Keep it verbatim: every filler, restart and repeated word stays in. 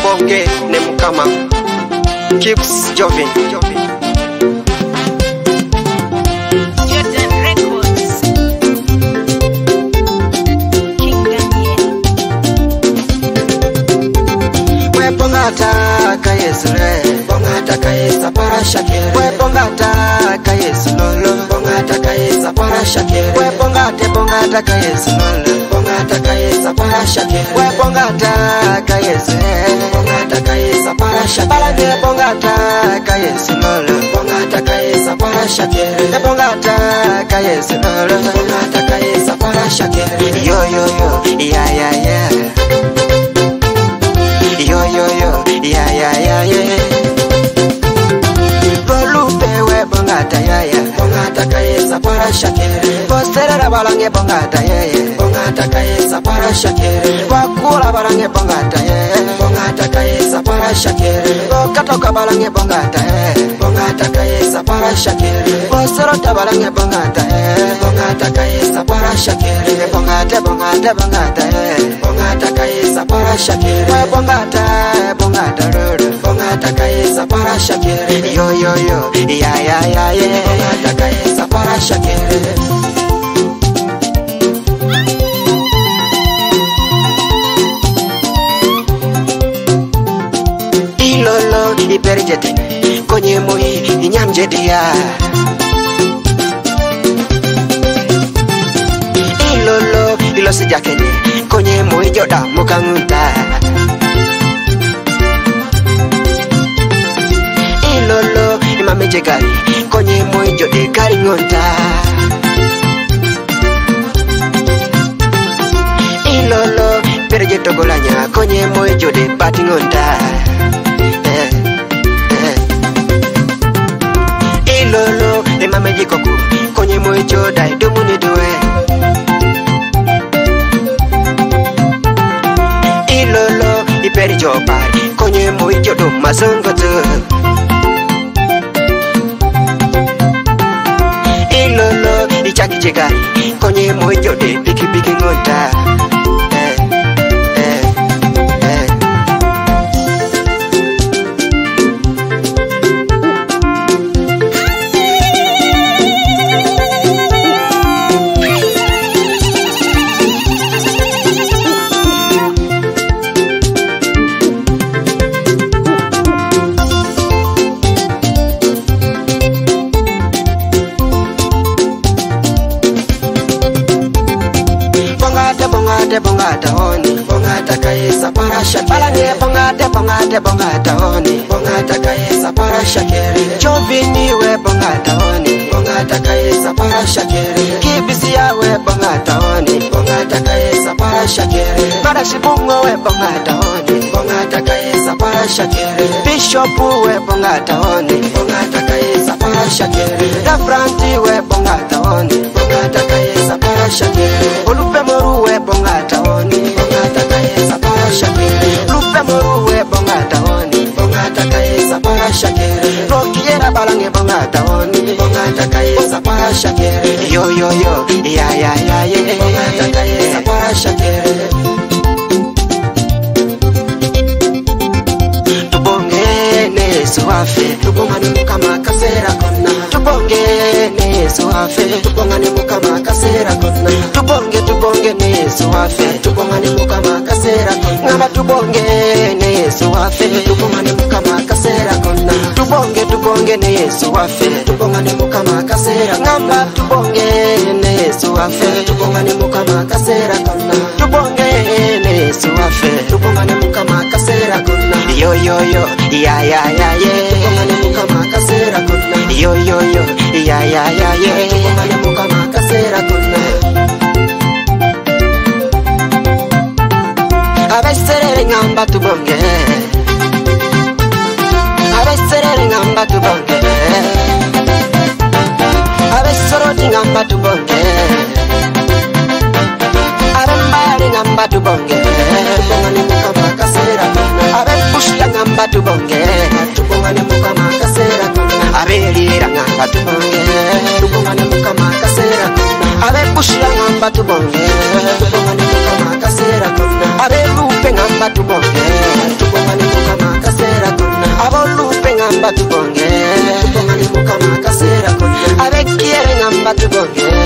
tubonge ne mukama keeps Jovin. Bongata kayesre, bongata kayesa para shakere. We bongata kayesa lolo, bongata kayesa para shakere. We bongate bongata kayesa lolo, bongata kayesa para shakere. We bongata kayesa, bongata kayesa para shakere. We bongata kayesa lolo, bongata kayesa para shakere. We bongata kayesa lolo, bongata kayesa para shakere. Yo yo yo, yeah yeah yeah. Yo yo yo, yeah yeah yeah yeah. Volupe we bongata yeah yeah. Bongata kayesa para shakere. Postera balange bongata yeah yeah. Bongata kayesa para shakere. Wakula balange bongata yeah. Bongata kayesa para shakere. Katoka balange bongata yeah. Bongata kayesa para shakere. Postera balange bongata yeah. Bongata kayesa para shakere. Bongata bongata bongata yeah. Bongata kayesa para shakere. Bongata bongata roro. Bongata kayesa para shakere. Yo yo yo, yeah yeah yeah yeah. Bongata kayesa para shakere. Ilolo iperjete konye moi inyamjedia. Ilolo ilo sijakene konye moi joda mukangunta. Ilolo imameje gari konye moi jode gari ngonta. Ilolo perjeto golanya konye moi jode bati ngonta. eh, eh. Ilolo imameje koku konye moi joda idomuni doe. Ilolo iperi jopari konye moi jodo mazongoto. Ilolo ichaki chegari konye moi jode piki piki ngonta. eh, eh, eh. Bongata bongata honi, bongata kayesa para shakere. Bongata bongata bongata honi, bongata kayesa para shakere. Jovini we bongata honi, bongata kayesa para shakere. Kibisia we bongata honi, bongata kayesa para shakere. Para shibungo we bongata honi, bongata kayesa para shakere. Bishop we bongata honi, bongata kayesa para shakere. Dafranti we bongata honi, bongata kayesa para shakere. Olupe moru we bongata honi, bongata kayesa para shakere. Lupe moru we bongata honi, bongata kayesa para shakere. Rokiera balange bongata honi, bongata kayesa para shakere. Yo yo yo, yeah yeah yeah yeah. Bongata kayesa para shakere. Tubonge ne suafe, tubongane mukama kasera kona. Tubonge ne suafe, tubongane mukama kasera kona. Tubonge tubonge ne suafe, tubongane mukama kasera kona. Ngama tubonge ne suafe, tubongane mukama kasera kona. Tubonge tubonge ne suafe, tubongane mukama kasera kona. Ngama tubonge ne suafe, tubongane mukama kasera kona. Tubonge ne suafe, tubongane mukama kasera kona. Yo yo yo, yeah yeah yeah yeah. Tubongane mukama kasera kona. Yo yo yo, yeah yeah yeah yeah. Tubongane mukama kasera kona. Abesere ngamba tubonge, abesere ngamba tubonge, abesoro ngamba tubonge, abembali ngamba tubonge. Tubongane mukama kasera kona. Abepushya ngamba tubonge, tubongane mukama kasera kona. Abelira ngamba tubonge, tubongane mukama kasera kona. Abepushya ngamba tubonge, tubongane mukama kasera kona. Abelupe ngamba tubonge, tubongane mukama ngamba tubonge tubongane mukama kasera konye abekiere ngamba tubonge